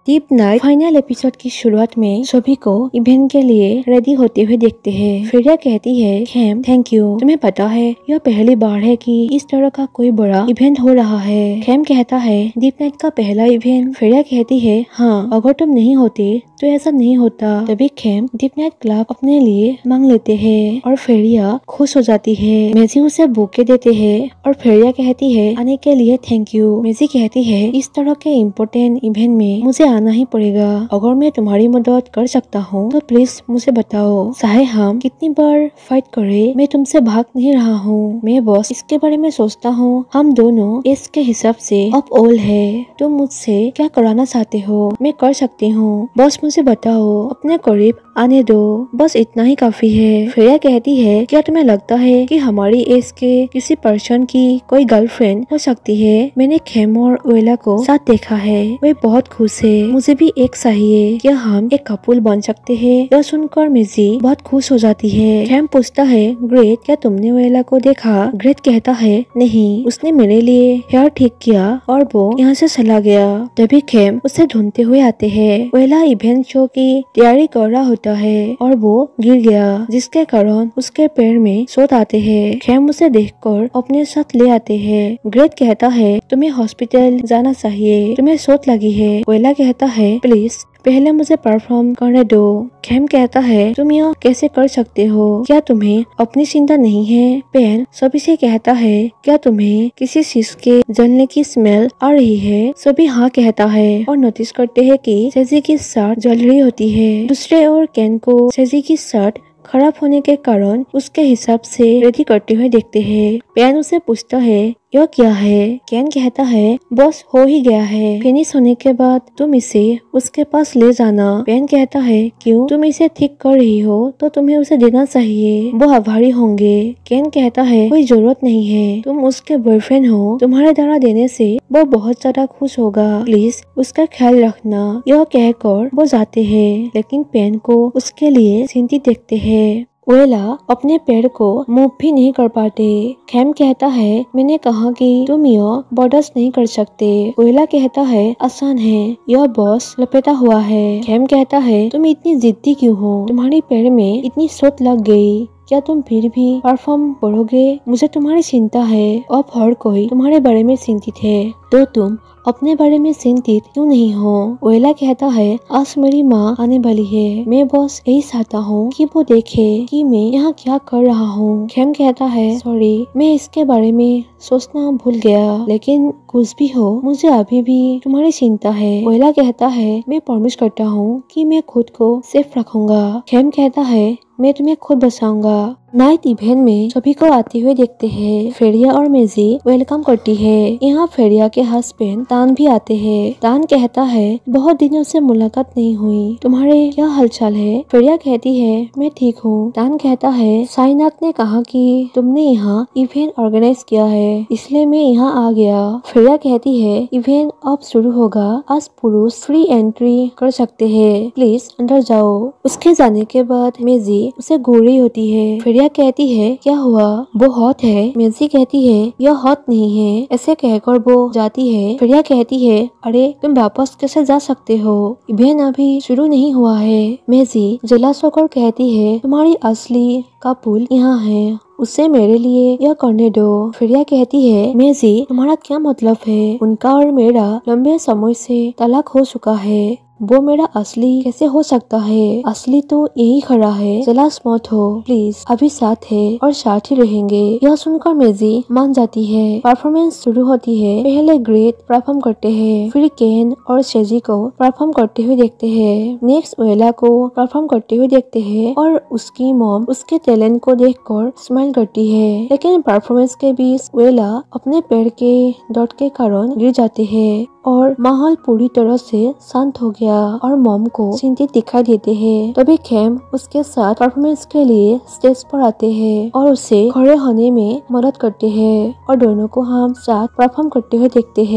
Deep night final episode की शुरुआत में सभी को इवेंट के लिए रेडी होते हुए देखते हैं। फ्रेया कहती है खेम थैंक यू, तुम्हें पता है यह पहली बार है कि इस तरह का कोई बड़ा इवेंट हो रहा है। खेम कहता है डीप नाइट का पहला इवेंट। फ्रेया कहती है हाँ, अगर तुम नहीं होते तो ऐसा नहीं होता। तभी खेम डीप नाइट क्लब अपने लिए मांग लेते हैं और फ्रेया खुश हो जाती है। मेजी उसे बुके देते हैं और फ्रेया कहती है आने के लिए थैंक यू। मेजी कहती है इस तरह के इम्पोर्टेंट इवेंट में मुझे आना ही पड़ेगा। अगर मैं तुम्हारी मदद कर सकता हूँ तो प्लीज मुझे बताओ। चाहे हम कितनी बार फाइट करें, मैं तुमसे भाग नहीं रहा हूँ। मैं बस इसके बारे में सोचता हूँ हम दोनों एज के हिसाब से अब ओल्ड है। तुम मुझसे क्या कराना चाहते हो मैं कर सकती हूँ, बस मुझे बताओ। अपने करीब आने दो, बस इतना ही काफी है। फ्रेया कहती है क्या तुम्हें लगता है कि हमारी एज के किसी पर्सन की कोई गर्लफ्रेंड हो सकती है? मैंने खेम और ओएला को साथ देखा है, वे बहुत खुश है। मुझे भी एक चाहिए। क्या हम एक कपल बन सकते हैं? यह सुनकर मेजी बहुत खुश हो जाती है। खेम पूछता है ग्रेट क्या तुमने ओएला को देखा? ग्रेट कहता है नहीं, उसने मेरे लिए हेयर ठीक किया और वो यहाँ से चला गया। तभी खेम उसे ढूंढते हुए आते हैं। ओएला इवेंट शो की तैयारी कर रहा होता है और वो गिर गया, जिसके कारण उसके पैर में चोट आते हैं। खेम उसे देखकर अपने साथ ले आते हैं। ग्रेट कहता है तुम्हें हॉस्पिटल जाना चाहिए, तुम्हें चोट लगी है। ओएला कहता है प्लीज पहले मुझे परफॉर्म करने दो। खेम कहता है तुम यह कैसे कर सकते हो? क्या तुम्हें अपनी चिंता नहीं है? पेन सभी से कहता है क्या तुम्हें किसी चीज के जलने की स्मेल आ रही है? सभी हाँ कहता है और नोटिस करते हैं कि सेजी की शर्ट जल रही होती है। दूसरे ओर केन को सेजी की शर्ट खराब होने के कारण उसके हिसाब से रेडी करते हुए देखते हैं। पेन उसे पूछता है यह क्या है? केन कहता है बस हो ही गया है, फिनिश होने के बाद तुम इसे उसके पास ले जाना। पेन कहता है क्यों? तुम इसे ठीक कर रही हो तो तुम्हें उसे देना चाहिए, वो आभारी होंगे। केन कहता है कोई जरूरत नहीं है, तुम उसके बॉयफ्रेंड हो, तुम्हारे द्वारा देने से वो बहुत ज्यादा खुश होगा, प्लीज उसका ख्याल रखना। यह कहकर वो जाते हैं, लेकिन पेन को उसके लिए चिंतित देखते हैं। ओएला अपने पैर को मूव भी नहीं कर पाते। खेम कहता है मैंने कहा कि तुम यह बर्दाश्त नहीं कर सकते। ओएला कहता है आसान है, यह बस लपेटा हुआ है। खेम कहता है तुम इतनी जिद्दी क्यों हो? तुम्हारे पैर में इतनी चोट लग गई, क्या तुम फिर भी परफॉर्म करोगे? मुझे तुम्हारी चिंता है, अब हर कोई तुम्हारे बारे में चिंतित है, तो तुम अपने बारे में चिंतित क्यों नहीं हो? ओएला कहता है आज मेरी माँ आने वाली है, मैं बस यही चाहता हूँ कि वो देखे कि मैं यहाँ क्या कर रहा हूँ। खेम कहता है सॉरी, मैं इसके बारे में सोचना भूल गया, लेकिन कुछ भी हो मुझे अभी भी तुम्हारी चिंता है। ओएला कहता है मैं प्रॉमिस करता हूँ कि मैं खुद को सेफ रखूंगा। खेम कहता है मैं तुम्हें खुद बचाऊंगा। नाइट इवेंट में सभी को आते हुए देखते हैं। फेरिया और मेजी वेलकम करती है। यहाँ फेरिया के हस्बैंड तान भी आते हैं। तान कहता है बहुत दिनों से मुलाकात नहीं हुई, तुम्हारे क्या हालचाल है? फेरिया कहती है मैं ठीक हूँ। तान कहता है साइनाक ने कहा कि तुमने यहाँ इवेंट ऑर्गेनाइज किया है, इसलिए मैं यहाँ आ गया। फेरिया कहती है इवेंट अब शुरू होगा, आज पुरुष फ्री एंट्री कर सकते हैं, प्लीज अंदर जाओ। उसके जाने के बाद मेजी उसे घूर रही होती है। फेरिया कहती है क्या हुआ? वो हॉट है। मेजी कहती है यह हॉट नहीं है। ऐसे कहकर वो जाती है। फेरिया कहती है अरे तुम वापस कैसे जा सकते हो, इवेंट अभी शुरू नहीं हुआ है। मेजी जेलस होकर कहती है तुम्हारी असली कपल यहाँ है, उसे मेरे लिए यह करने दो। फेरिया कहती है मेजी तुम्हारा क्या मतलब है? उनका और मेरा लंबे समय से तलाक हो चुका है, वो मेरा असली कैसे हो सकता है? असली तो यही खड़ा है, जेलस मत हो प्लीज, अभी साथ है और साथ ही रहेंगे। यह सुनकर मेजी मान जाती है। परफॉर्मेंस शुरू होती है। पहले ग्रेट परफॉर्म करते हैं, फिर केन और सेजी को परफॉर्म करते हुए देखते हैं। नेक्स्ट ओएला को परफॉर्म करते हुए देखते हैं और उसकी मॉम उसके टैलेंट को देखकर स्माइल करती है। लेकिन परफॉर्मेंस के बीच ओएला अपने पैर के दर्द के कारण गिर जाते हैं और माहौल पूरी तरह से शांत हो गया और मॉम को चिंतित दिखाई देते हैं। तभी खेम उसके साथ परफॉर्मेंस के लिए स्टेज पर आते हैं और उसे खड़े होने में मदद करते हैं और दोनों को हम साथ परफॉर्म करते हुए देखते हैं।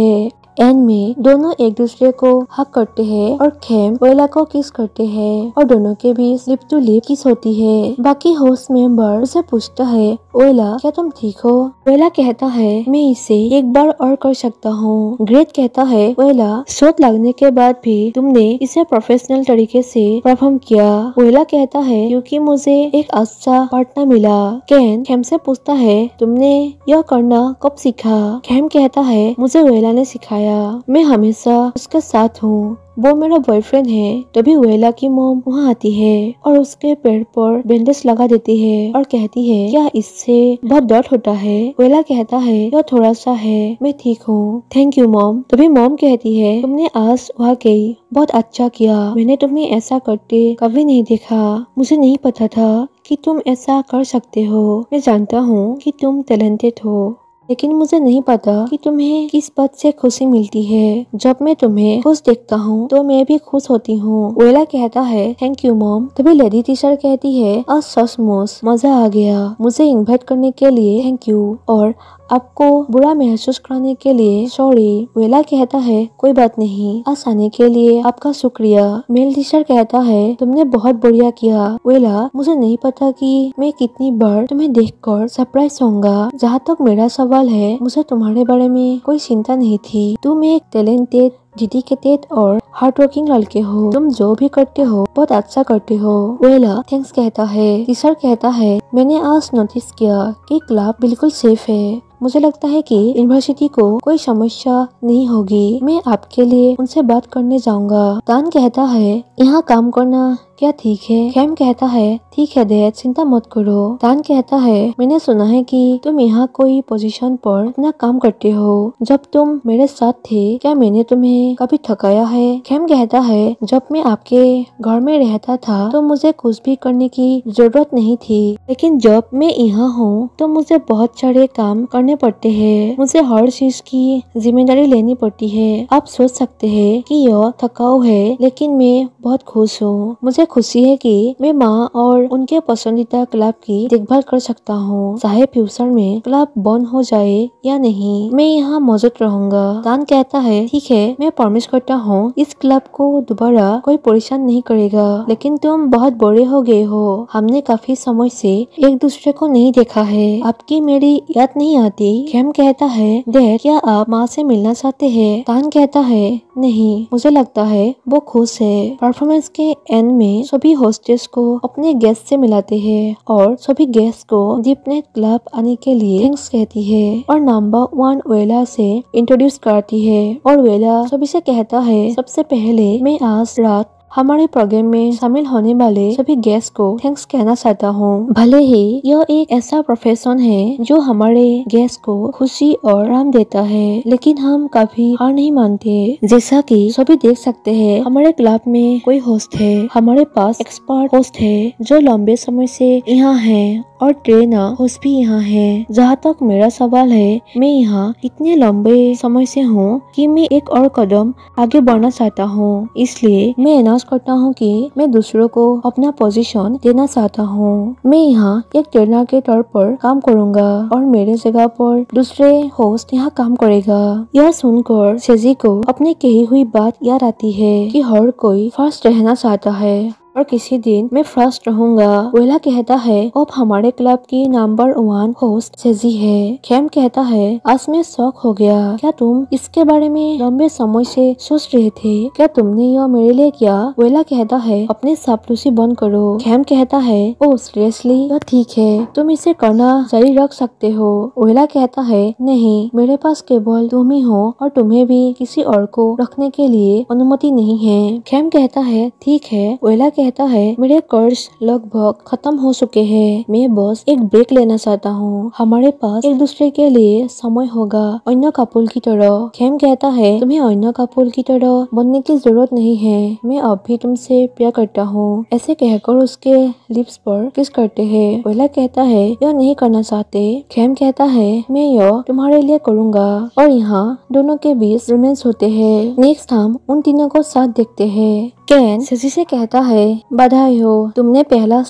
एंड में दोनों एक दूसरे को हक करते हैं और खेम वेला को किस करते हैं और दोनों के बीच लिप टू लिप किस होती है। बाकी होस्ट मेंबर उसे पूछता है, वेला क्या तुम ठीक हो? वेला कहता है, मैं इसे एक बार और कर सकता हूँ। ग्रेट कहता है, वेला शॉट लगने के बाद भी तुमने इसे प्रोफेशनल तरीके से परफॉर्म किया। वेला कहता है, क्योंकि मुझे एक अच्छा पार्टनर मिला। केन खेम से पूछता है, तुमने यह करना कब सीखा? खेम कहता है, मुझे वेला ने सिखाया, मैं हमेशा उसके साथ हूँ, वो मेरा बॉयफ्रेंड है। तभी वेला की मॉम वहाँ आती है और उसके पैर पर बैंडेज लगा देती है और कहती है, क्या इससे बहुत दर्द होता है? वेला कहता है, यह थोड़ा सा है, मैं ठीक हूँ, थैंक यू मॉम। तभी मॉम कहती है, तुमने आज वाकई बहुत अच्छा किया, मैंने तुम्हें ऐसा करते कभी नहीं देखा, मुझे नहीं पता था कि तुम ऐसा कर सकते हो। मैं जानता हूँ कि तुम टैलेंटेड हो, लेकिन मुझे नहीं पता कि तुम्हें किस बात से खुशी मिलती है। जब मैं तुम्हें खुश देखता हूँ तो मैं भी खुश होती हूँ। वेला कहता है, थैंक यू मॉम। तभी लेडी टीचर कहती है, आज सचमुच मजा आ गया, मुझे इनवाइट करने के लिए थैंक यू और आपको बुरा महसूस कराने के लिए सॉरी। वेला कहता है, कोई बात नहीं, आज आने के लिए आपका शुक्रिया। मेल टीचर कहता है, तुमने बहुत बढ़िया किया। वेला, मुझे नहीं पता कि मैं कितनी बार तुम्हें देखकर सरप्राइज होऊंगा। जहाँ तक मेरा सवाल है, मुझे तुम्हारे बारे में कोई चिंता नहीं थी। तुम एक टैलेंटेड, डेडिकेटेड और हार्ड वर्किंग लड़के हो, तुम जो भी करते हो बहुत अच्छा करते हो। वेला थैंक्स कहता है। टीचर कहता है, मैंने आज नोटिस किया कि क्लब बिल्कुल सेफ है, मुझे लगता है कि यूनिवर्सिटी को कोई समस्या नहीं होगी, मैं आपके लिए उनसे बात करने जाऊंगा। तान कहता है, यहाँ काम करना क्या ठीक है? खेम कहता है, ठीक है डैड, चिंता मत करो। तान कहता है, मैंने सुना है कि तुम यहाँ कोई पोजीशन पर अपना काम करते हो। जब तुम मेरे साथ थे क्या मैंने तुम्हें कभी थकाया है? खेम कहता है, जब मैं आपके घर में रहता था तो मुझे कुछ भी करने की जरूरत नहीं थी, लेकिन जब मैं यहाँ हूँ तो मुझे बहुत सारे काम करने पड़ते हैं, मुझे हर चीज की जिम्मेदारी लेनी पड़ती है। आप सोच सकते हैं कि यह थकाऊ है, लेकिन मैं बहुत खुश हूँ। मुझे खुशी है कि मैं माँ और उनके पसंदीदा क्लब की देखभाल कर सकता हूँ, चाहे फ्यूचर में क्लब बंद हो जाए या नहीं, मैं यहाँ मौजूद रहूंगा। तान कहता है, ठीक है, मैं प्रॉमिस करता हूँ इस क्लब को दोबारा कोई परेशान नहीं करेगा, लेकिन तुम बहुत बड़े हो गए हो, हमने काफी समय से एक दूसरे को नहीं देखा है, आपकी मेरी याद नहीं आती? खेम कहता है, डैड क्या आप माँ से मिलना चाहते हैं? तान कहता है, नहीं, मुझे लगता है वो खुश है। परफॉर्मेंस के एंड में सभी होस्टेस को अपने गेस्ट से मिलाते हैं और सभी गेस्ट को डीपनेट क्लब आने के लिए थैंक्स कहती है और नंबर 1 वेला से इंट्रोड्यूस करती है और वेला सभी से कहता है, सबसे पहले मैं आज रात हमारे प्रोग्राम में शामिल होने वाले सभी गेस्ट को थैंक्स कहना चाहता हूँ। भले ही यह एक ऐसा प्रोफेशन है जो हमारे गेस्ट को खुशी और आराम देता है, लेकिन हम कभी हार नहीं मानते। जैसा कि सभी देख सकते हैं, हमारे क्लब में कोई होस्ट है, हमारे पास एक्सपर्ट होस्ट है जो लंबे समय से यहाँ है और ट्रेनर होस्ट भी यहाँ है। जहाँ तक मेरा सवाल है, मैं यहाँ इतने लंबे समय से हूँ कि मैं एक और कदम आगे बढ़ना चाहता हूँ, इसलिए मैं अनाउंस करता हूँ कि मैं दूसरों को अपना पोजीशन देना चाहता हूँ। मैं यहाँ एक ट्रेनर के तौर पर काम करूँगा और मेरे जगह पर दूसरे होस्ट यहाँ काम करेगा। यह सुनकर सेजी को अपनी कही हुई बात याद आती है कि हर कोई फर्स्ट रहना चाहता है और किसी दिन मैं फर्स्ट रहूंगा। वेला कहता है, अब हमारे क्लब की नंबर 1 होस्ट सेजी है। खेम कहता है, आज मैं शॉक हो गया, क्या तुम इसके बारे में लंबे समय से सोच रहे थे? क्या तुमने यह मेरे लिए किया? वेला कहता है, अपने चापलूसी बंद करो। खेम कहता है, ओह सीरियसली, यह ठीक है, तुम इसे करना जारी रख सकते हो। वेला कहता है, नहीं, मेरे पास केवल तुम ही हो और तुम्हें भी किसी और को रखने के लिए अनुमति नहीं है। खेम कहता है, ठीक है। वेला कहता है, मेरे कर्ज लगभग खत्म हो चुके हैं, मैं बस एक ब्रेक लेना चाहता हूँ, हमारे पास एक दूसरे के लिए समय होगा, अन्य कपल की तरह। खेम कहता है, तुम्हें अन्य कपल की तरह बनने की जरूरत नहीं है, मैं अब भी तुमसे प्यार करता हूँ। ऐसे कहकर उसके लिप्स पर किस करते हैं। वेला कहता है, यह नहीं करना चाहते। खेम कहता है, मैं यह तुम्हारे लिए करूँगा और यहाँ दोनों के बीच रोमांस होते हैं। नेक्स्ट हम उन तीनों को साथ देखते हैं। केन सेजी से कहता है, बधाई हो, तुमने पहला स्थान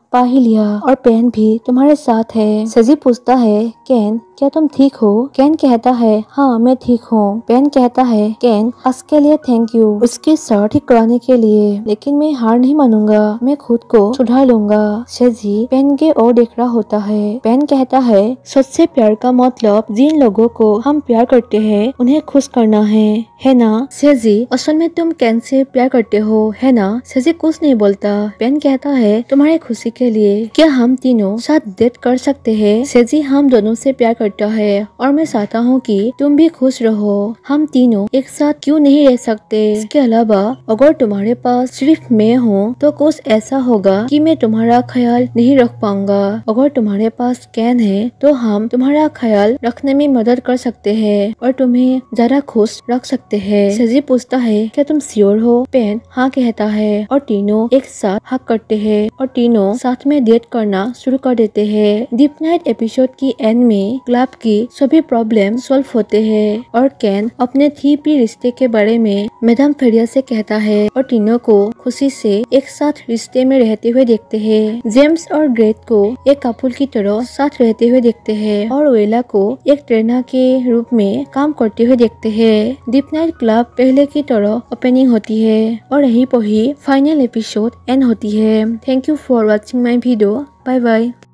पा ही लिया और पेन भी तुम्हारे साथ है। सेजी पूछता है केन क्या तुम ठीक हो? केन कहता है हाँ मैं ठीक हूँ। पेन कहता है केन आज के लिए थैंक यू उसकी शर्ट ठीक कराने के लिए, लेकिन मैं हार नहीं मानूंगा, मैं खुद को सुधार लूंगा। सेजी पेन के ओर देख रहा होता है। पेन कहता है सच्चे प्यार का मतलब जिन लोगों को हम प्यार करते हैं उन्हें खुश करना है ना? सेजी असल में तुम केन से प्यार करते हो है ना? सेजी कुछ नहीं बोलता। पेन कहता है तुम्हारी खुशी के लिए क्या हम तीनों साथ डेट कर सकते हैं? सेजी हम दोनों से प्यार करता है और मैं चाहता हूँ कि तुम भी खुश रहो। हम तीनों एक साथ क्यों नहीं रह सकते? इसके अलावा अगर तुम्हारे पास सिर्फ मैं हूँ तो कुछ ऐसा होगा कि मैं तुम्हारा ख्याल नहीं रख पाऊंगा। अगर तुम्हारे पास केन है तो हम तुम्हारा ख्याल रखने में मदद कर सकते हैं और तुम्हें ज्यादा खुश रख सकते हैं। सेजी पूछता है क्या तुम श्योर हो? पेन हाँ कहता है और तीनों एक साथ हक करते हैं और तीनों साथ में डेट करना शुरू कर देते हैं। डीप नाइट एपिसोड की एंड में क्लब की सभी प्रॉब्लम सॉल्व होते हैं और केन अपने 3P रिश्ते के बारे में मैडम फेरिया से कहता है और तीनों को खुशी से एक साथ रिश्ते में रहते हुए देखते हैं। जेम्स और ग्रेट को एक कपल की तरह साथ रहते हुए देखते हैं और वेला को एक ट्रेनर के रूप में काम करते हुए देखते हैं। डीप नाइट क्लब पहले की तरह ओपनिंग होती है और यहीं पर ही फाइनल एपिसोड एंड होती है। Thank you for watching my video. Bye bye.